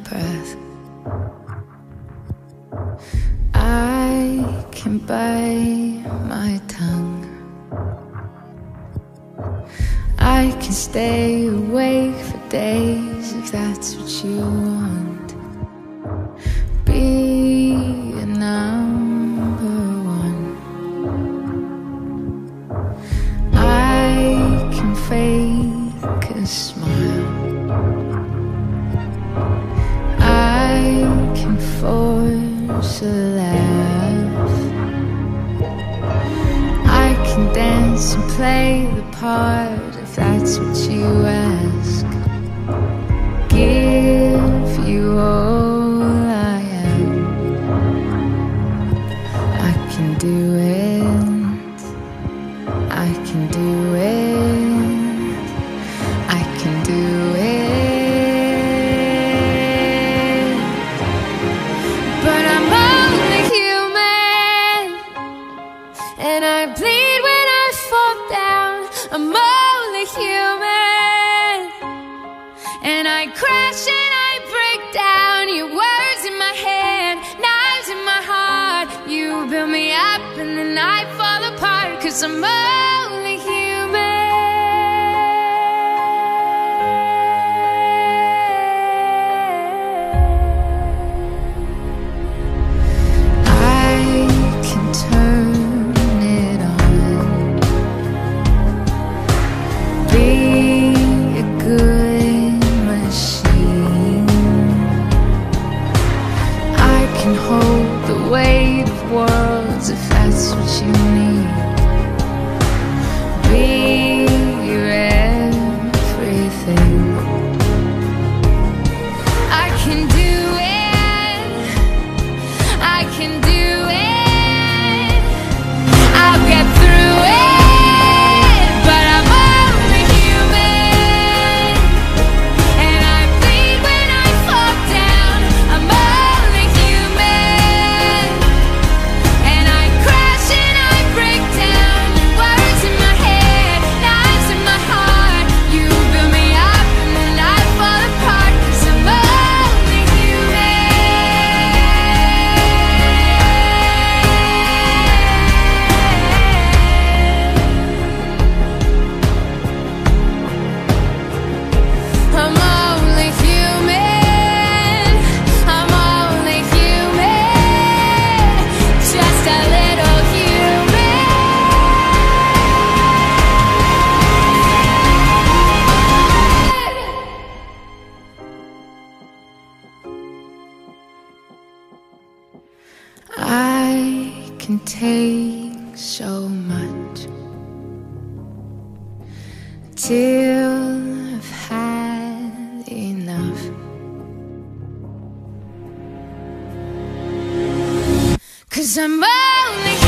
breath. I can bite my tongue. I can stay awake for days if that's what you want. Be a number one. I can fake a smile. I can force a laugh. I can dance and play the part if that's what you ask. Give you all I am. I can do it. I can do it. I can do it. But I'm only human, and I bleed when I fall down. I'm only human, and I crash and I break down. Your words in my head, knives in my heart. You build me up and then I fall apart, 'cause I'm only human. I can turn it on. Be a good machine. I can hold the weight of worlds if that's what you need. Be your everything. I can do it. I can do it. I'll get through it. But I'm only human, and I bleed when I fall down. I'm only human, and I crash and I break down. Your words in my head, knives in my heart. You build me up and then I fall apart, 'cause I'm only human. I'm only human. I'm only human. Just a little human. I can take so much till I've had enough. 'Cause I'm only